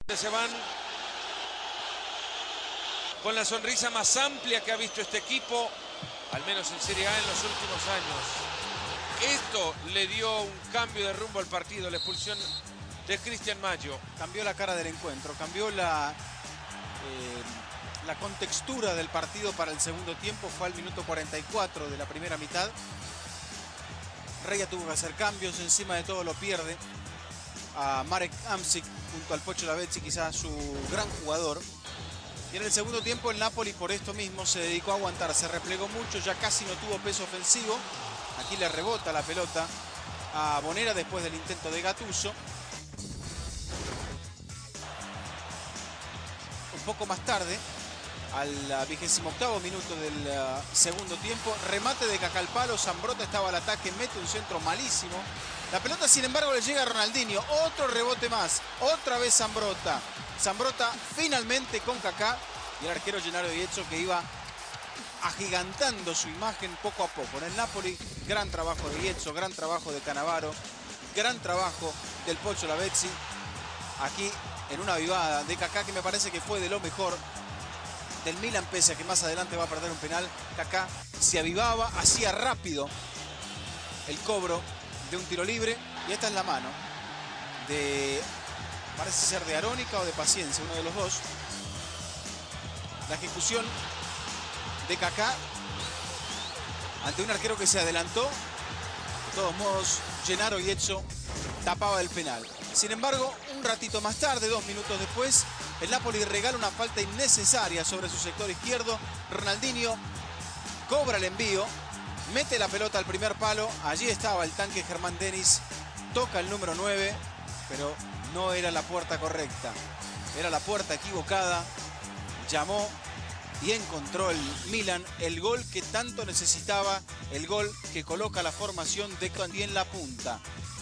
Se van con la sonrisa más amplia que ha visto este equipo, al menos en Serie A en los últimos años. Esto le dio un cambio de rumbo al partido, la expulsión de Cristian Maggio. Cambió la cara del encuentro, cambió la contextura del partido para el segundo tiempo. Fue al minuto 44 de la primera mitad. Reja tuvo que hacer cambios, encima de todo lo pierde a Marek Hamsik junto al Pocho Lavezzi, quizás su gran jugador. Y en el segundo tiempo el Napoli por esto mismo se dedicó a aguantar, se replegó mucho, ya casi no tuvo peso ofensivo. Aquí le rebota la pelota a Bonera después del intento de Gattuso. Un poco más tarde, al 28º minuto del segundo tiempo, remate de Kaká al palo, Zambrotta estaba al ataque, mete un centro malísimo. La pelota, sin embargo, le llega a Ronaldinho. Otro rebote más. Otra vez Zambrotta. Zambrotta finalmente con Kaká. Y el arquero Gennaro Diezzo, que iba agigantando su imagen poco a poco. En el Napoli, gran trabajo de Diezzo, gran trabajo de Cannavaro, gran trabajo del Pocho Lavezzi. Aquí en una avivada de Kaká, que me parece que fue de lo mejor del Milan, pese a que más adelante va a perder un penal. Kaká se avivaba, hacía rápido el cobro de un tiro libre, y esta es la mano de, parece ser de Arónica o de Paciencia, uno de los dos. La ejecución de Kaká ante un arquero que se adelantó. De todos modos, Gennaro Diezzo tapaba el penal. Sin embargo, un ratito más tarde, 2 minutos después, el Napoli regala una falta innecesaria sobre su sector izquierdo. Ronaldinho cobra el envío, mete la pelota al primer palo. Allí estaba el tanque Germán Denis. Toca el número 9, pero no era la puerta correcta. Era la puerta equivocada. Llamó y encontró el Milan el gol que tanto necesitaba. El gol que coloca la formación de Candy en la punta.